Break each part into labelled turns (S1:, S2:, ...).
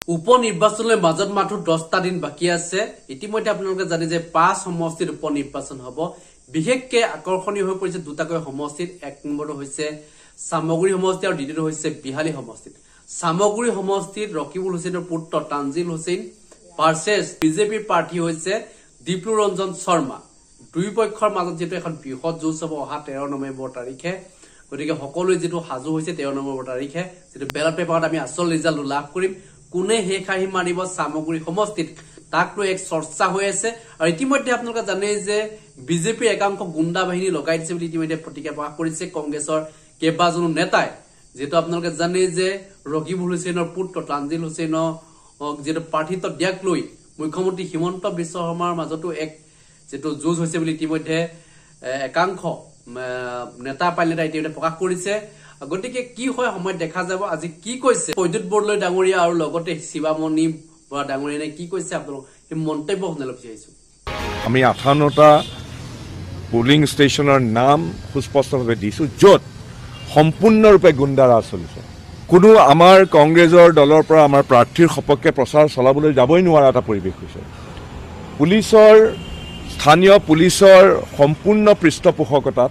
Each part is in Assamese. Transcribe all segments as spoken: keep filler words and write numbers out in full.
S1: উপ নিৰ্বাচনলৈ মাজত মাত্ৰ দহটা দিন বাকী আছে। ইতিমধ্যে আপোনালোকে জানে যে পাঁচ সমষ্টিত উপ নিৰ্বাচন হ'ব। বিশেষকৈ আকৰ্ষণীয় হৈ পৰিছে দুটাকৈ সমষ্টিত। এক নম্বৰটো হৈছে সামগ্ৰী সমষ্টি আৰু দ্বিতীয়টো হৈছে বিহালী সমষ্টিত। সামগ্ৰী সমষ্টিত ৰকিবুল হুছেইনৰ পুত্ৰ তানজিল হুছেইন ভাৰ্চেছ বিজেপিৰ প্ৰাৰ্থী হৈছে দীপ্লু ৰঞ্জন শৰ্মা। দুই পক্ষৰ মাজত যেটো এখন বৃহৎ যুঁজ হ'ব অহা তেৰ নৱেম্বৰ তাৰিখে। গতিকে সকলোৱে যেটো সাজু হৈছে তেৰ নৱেম্বৰ তাৰিখে যেটো বেলট পেপাৰত আমি আচল ৰিজাল্ট লাভ কৰিম। কোনে হে খাহি মাৰিব সামগ্ৰী সমষ্টিত তাক লৈ এক চৰ্চা হৈ আছে। আৰু ইতিমধ্যে আপোনালোকে জানে যে বিজেপিৰ একাংশ গুণ্ডা বাহিনী লগাই দিছে বুলি ইতিমধ্যে প্ৰতিক্ৰিয়া প্ৰকাশ কৰিছে কংগ্ৰেছৰ কেইবাজনো নেতাই। যেটো আপোনালোকে জানে যে ৰকিবুল হুছেইনৰ পুত্ৰ তানজিল হুছেইনক যেটো প্ৰাৰ্থিত্ব দিয়াক লৈ মুখ্যমন্ত্ৰী হিমন্ত বিশ্ব শৰ্মাৰ মাজতো এক যেটো যুঁজ হৈছে বুলি ইতিমধ্যে একাংশ নেতা পাল নেতা ইতিমধ্যে প্ৰকাশ কৰিছে। গতিকে কি হয় সময়ত দেখা যাব। আজি কি কৈছে প্ৰদ্যুৎ বৰদলৈ ডাঙৰীয়া আৰু লগতে শিৱামণি বৰা ডাঙৰীয়াই কি কৈছে আপোনালোক এই মন্তব্য শুনিব বিচাৰিছো।
S2: আমি আঠাৱন্নটা পোলিং ষ্টেচনৰ নাম সুস্পষ্টভাৱে দিছো য'ত সম্পূৰ্ণৰূপে গুণ্ডাৰাজ চলিছে। কোনো আমাৰ কংগ্ৰেছৰ দলৰ পৰা আমাৰ প্ৰাৰ্থীৰ সপক্ষে প্ৰচাৰ চলাবলৈ যাবই নোৱাৰা এটা পৰিৱেশ হৈছে। পুলিচৰ স্থানীয় পুলিচৰ সম্পূৰ্ণ পৃষ্ঠপোষকতাত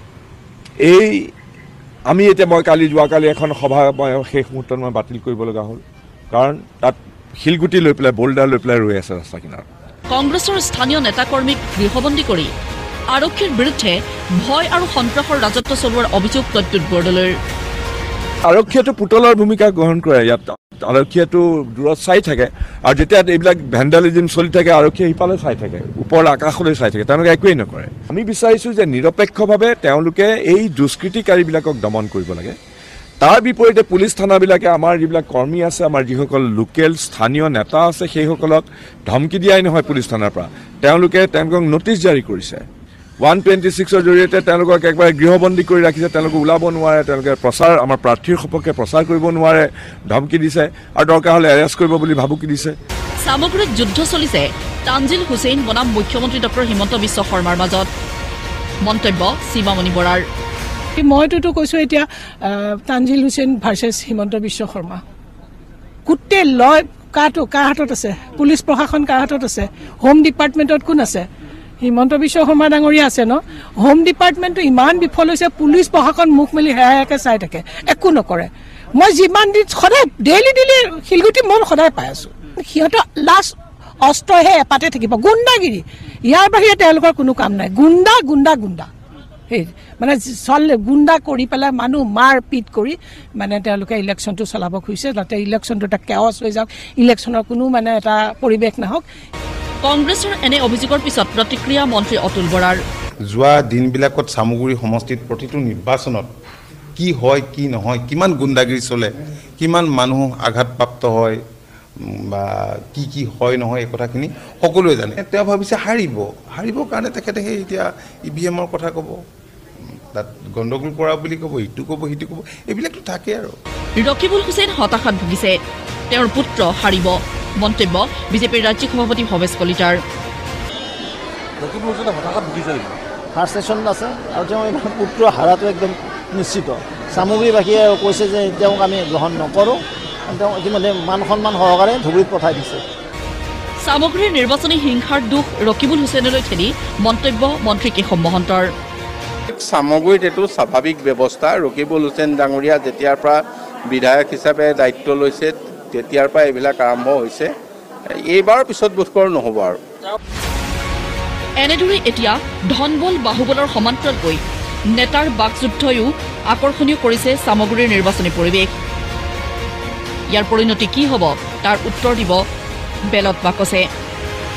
S2: এই আমি এতিয়া মই কালি যোৱাকালি এখন সভা মই শেষ মুহূৰ্তত মই বাতিল কৰিব লগা হ'ল। কাৰণ তাত শিলগুটি লৈ পেলাই বোল্ডাৰ লৈ পেলাই ৰৈ আছে ৰাস্তা কিনাৰত।
S3: কংগ্ৰেছৰ স্থানীয় নেতাকৰ্মীক গৃহবন্দী কৰি আৰক্ষীৰ বিৰুদ্ধে ভয় আৰু সন্ত্ৰাসৰ ৰাজত্ব চলোৱাৰ অভিযোগ প্ৰদ্যুৎ বৰদলৈৰ।
S2: আৰক্ষীয়েতো পুতলাৰ ভূমিকা গ্ৰহণ কৰে। ইয়াত আৰক্ষীয়েতো দূৰত চাই থাকে আৰু যেতিয়া এইবিলাক ভেণ্ডালিজিম চলি থাকে আৰক্ষীয়ে সিফালে চাই থাকে, ওপৰ আকাশলৈ চাই থাকে, তেওঁলোকে একোৱেই নকৰে। আমি বিচাৰিছোঁ যে নিৰপেক্ষভাৱে তেওঁলোকে এই দুষ্কৃতিকাৰীবিলাকক দমন কৰিব লাগে। তাৰ বিপৰীতে পুলিচ থানাবিলাকে আমাৰ যিবিলাক কৰ্মী আছে, আমাৰ যিসকল লোকেল স্থানীয় নেতা আছে সেইসকলক ধমকি দিয়াই নহয় পুলিচ থানাৰ পৰা, তেওঁলোকে তেওঁলোকক নটিচ জাৰি কৰিছে। ওৱান টুৱেণ্টি ছিক্সৰ জৰিয়তে তেওঁলোকক একবাৰে গৃহবন্দী কৰি ৰাখিছে। তেওঁলোকে ওলাব নোৱাৰে, তেওঁলোকে প্ৰচাৰ আমাৰ প্ৰাৰ্থীৰ সপক্ষে প্ৰচাৰ কৰিব নোৱাৰে, ধমকি দিছে আৰু দৰকাৰ হ'লে এৰেষ্ট কৰিব বুলি ভাবুকি দিছে।
S3: সামগ্ৰীত যুদ্ধ চলিছে তানজিল হুছেইন বনাম মুখ্যমন্ত্ৰী ডক্টৰ হিমন্ত বিশ্ব শৰ্মাৰ মাজত। মন্তব্য শিৱামণি বৰাৰ।
S4: মইতো কৈছো এতিয়া তানজিল হুছেইন ভাৰ্চেছ হিমন্ত বিশ্ব শৰ্মা। গোটেই লয় কাটো কাৰ হাতত আছে? পুলিচ প্ৰশাসন কাৰ হাতত আছে? হোম ডিপাৰ্টমেণ্টত কোন আছে? হিমন্ত বিশ্ব শৰ্মা ডাঙৰীয়া আছে ন। হোম ডিপাৰ্টমেণ্টটো ইমান বিফল হৈছে, পুলিচ প্ৰশাসন মুখ মেলি হেৰায়াকে চাই থাকে, একো নকৰে। মই যিমান দিন সদায় ডেইলি ডেইলি শিলগুটি মই সদায় পাই আছো। সিহঁতৰ লাষ্ট অস্ত্ৰহে এপাতে থাকিব, গুণ্ডাগিৰি। ইয়াৰ বাহিৰে তেওঁলোকৰ কোনো কাম নাই। গুণ্ডা গুণ্ডা গুণ্ডা সেই মানে চল গুণ্ডা কৰি পেলাই মানুহ মাৰ পিট কৰি মানে তেওঁলোকে ইলেকশ্যনটো চলাব খুজিছে, যাতে ইলেকশ্যনটো এটা কেৱছ হৈ যাওক, ইলেকশ্যনৰ কোনো মানে এটা পৰিৱেশ নাহক।
S3: কংগ্ৰেছৰ এনে অভিযোগৰ পিছত প্ৰতিক্ৰিয়া মন্ত্ৰী অতুল বৰাৰ।
S5: যোৱা দিনবিলাকত সামগ্ৰী সমষ্টিত প্ৰতিটো নিৰ্বাচনত কি হয় কি নহয়, কিমান গুণ্ডাগিৰি চলে, কিমান মানুহ আঘাতপ্ৰাপ্ত হয় বা কি কি হয় নহয় এই কথাখিনি সকলোৱে জানে। তেওঁ ভাবিছে হাৰিব, হাৰিবৰ কাৰণে তেখেতে সেই এতিয়া ই ভি এমৰ কথা ক'ব, তাত গণ্ডগোল কৰা বুলি ক'ব, ইটো ক'ব সিটো ক'ব, এইবিলাকতো থাকে আৰু।
S3: ৰকিবুল হুছেইন হতাশাত ভুগিছে, তেওঁৰ পুত্ৰ হাৰিব। মন্তব্য বিজেপিৰ ৰাজ্যিক সভাপতি ভৱেশ কলিতাৰ।
S6: ৰকিবুল হুছেইনে হতাশাত ভুগিছে নেকি? ফাৰ্ষ্ট ছেশ্যনত আছে আৰু তেওঁ এইবাৰ পুত্ৰ হাৰাটো একদম নিশ্চিত। সামগ্ৰীবাসীয়ে কৈছে যে তেওঁক আমি গ্ৰহণ নকৰোঁ। তেওঁ ইতিমধ্যে মান সন্মান সহকাৰে ধুবুৰীত পঠাই দিছে।
S3: সামগ্ৰীৰ নিৰ্বাচনী হিংসাৰ দুখ ৰকিবুল হুছেইনলৈ ঠেলি মন্তব্য মন্ত্ৰী কেশৱ মহন্তৰ।
S7: সামগ্ৰীত এইটো স্বাভাৱিক ব্যৱস্থা। ৰকিবুল হুছেইন ডাঙৰীয়া যেতিয়াৰ পৰা বিধায়ক হিচাপে দায়িত্ব লৈছে তেতিয়াৰ পৰা এইবিলাক আৰম্ভ হৈছে। এইবাৰ পিছত বোধকৰ নহ'ব আৰু।
S3: এনেদৰে এতিয়া ধনবল বাহুবলৰ সমান্তৰালকৈ নেতাৰ বাকযুদ্ধয়ো আকৰ্ষণীয় কৰিছে সামগ্ৰীৰ নিৰ্বাচনী পৰিৱেশ। ইয়াৰ পৰিণতি কি হ'ব তাৰ উত্তৰ দিব বেলট বাকচে।